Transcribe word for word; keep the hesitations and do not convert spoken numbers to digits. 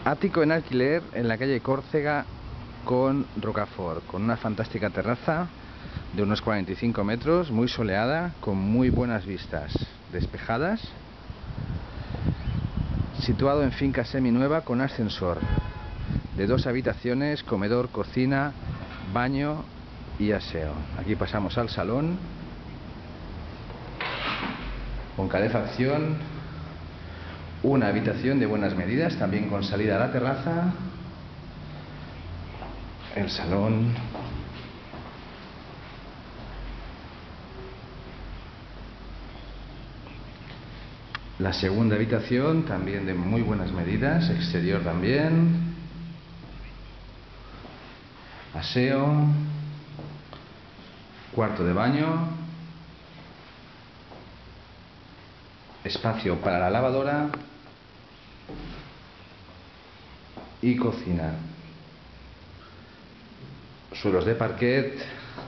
Ático en alquiler en la calle Córcega con Rocafort, con una fantástica terraza de unos cuarenta y cinco metros, muy soleada, con muy buenas vistas, despejadas, situado en finca seminueva con ascensor, de dos habitaciones, comedor, cocina, baño y aseo. Aquí pasamos al salón, con calefacción, una habitación de buenas medidas, también con salida a la terraza, el salón, la segunda habitación también de muy buenas medidas, exterior también, aseo, cuarto de baño, espacio para la lavadora y cocina, suelos de parquet,